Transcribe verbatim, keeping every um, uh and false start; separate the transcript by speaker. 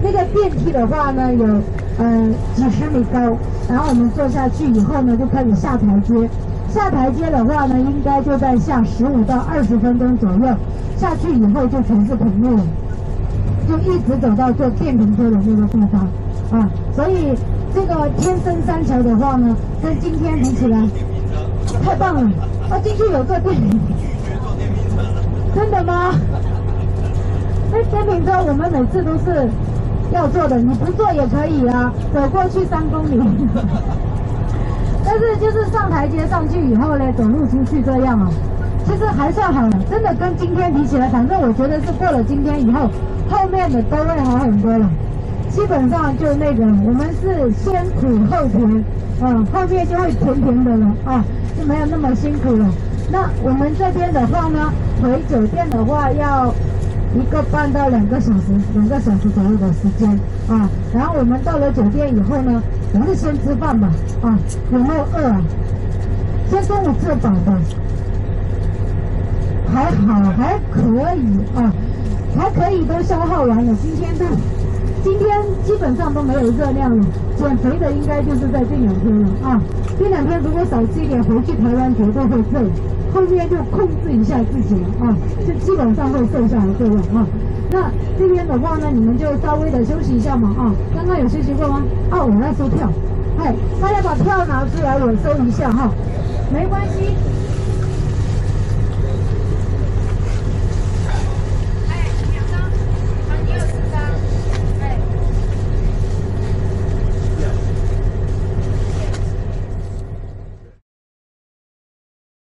Speaker 1: 那个电梯的话呢，有呃几十米高，然后我们坐下去以后呢，就开始下台阶。下台阶的话呢，应该就在下十五到二十分钟左右。下去以后就全是平路了，就一直走到坐电瓶车的那个地方啊。所以这个天生三桥的话呢，跟今天比起来，太棒了！啊，进去有坐电瓶，真的吗？那电瓶车我们每次都是要坐的，你不坐也可以啊，走过去三公里。但是就是上台阶上去以后呢，走路出去这样啊，其实还算好了，真的跟今天比起来，反正我觉得是过了今天以后，后面的都会好很多了。基本上就那个，我们是先苦后甜，嗯，后面就会甜甜的了啊，就没有那么辛苦了。那我们这边的话呢，回酒店的话要一个半到两个小时，两个小时左右的时间啊。然后我们到了酒店以后呢，我们是先吃饭吧，啊，有没有饿啊？先中午吃饱的，还好，还可以啊，还可以都消耗完了。今天都，今天基本上都没有热量了。减肥的应该就是在这两天了啊，这两天如果少吃一点，回去台湾绝对会瘦。后面就控制一下自己啊，就基本上会瘦下来这样啊。那这边的话呢，你们就稍微的休息一下嘛啊。刚刚有休息过吗？哦，我要收票，哎，大家把票拿出来，我收一下哈，没关系。